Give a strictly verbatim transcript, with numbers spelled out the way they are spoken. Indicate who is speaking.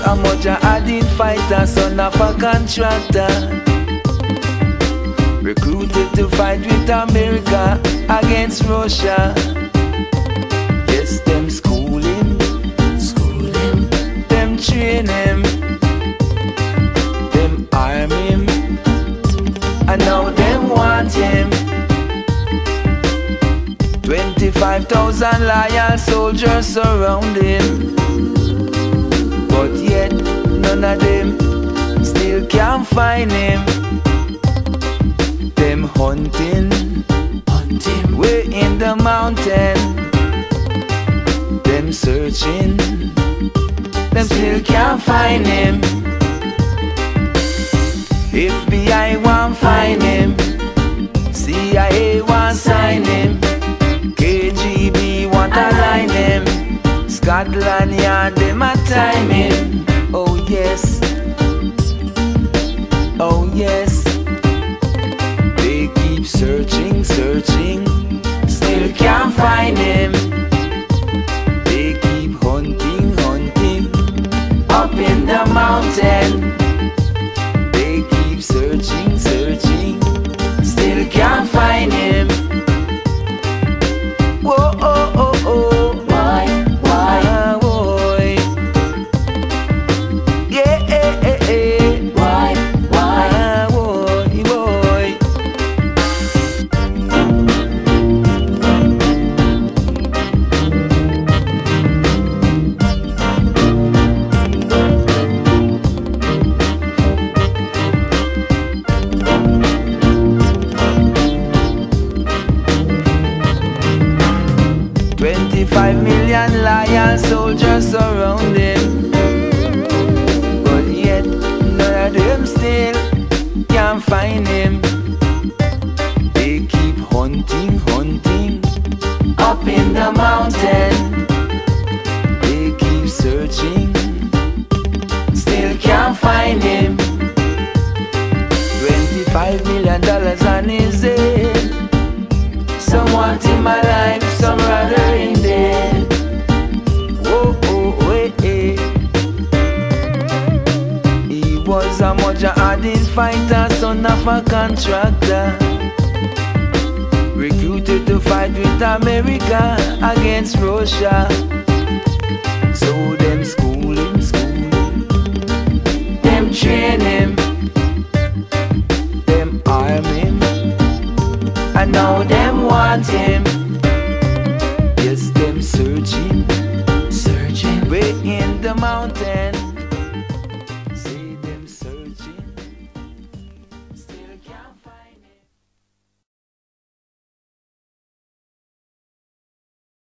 Speaker 1: a mujahideen fighter, son of a contractor, recruited to fight with America against Russia. Yes, them school him, school him, them train him, them arm him, and now them want him. Twenty-five thousand loyal soldiers surround him, but yet none of them still can't find him. Them hunting, hunting way in the mountain. Them searching, them still can't find him. F B I won't find him, C I A won't sign him, K G B want align him, Scotland Yard them a time him. Oh yes, oh yes. They keep searching, searching, still can't find him. They keep hunting, hunting, up in the mountain. They keep searching, searching, still can't find him. Whoa, oh, oh, oh. Why, why, ah, boy. Yeah, eh, eh, eh. Why, why, ah, boy, boy. Twenty-five million loyal soldiers surround him, but yet none of them still can't find him. They keep hunting, hunting, up in the mountain. They keep searching, still can't find him. Twenty-five million dollars on his head. Some want him alive, some rather in dead. Whoa, oh, eh, eh. He was a mujahideen fighter, son of a contractor, recruited to fight with America against Russia. So them school him, school him, them train him, them arm him, and now them want him. Yes, them searching, searching way in the mountain.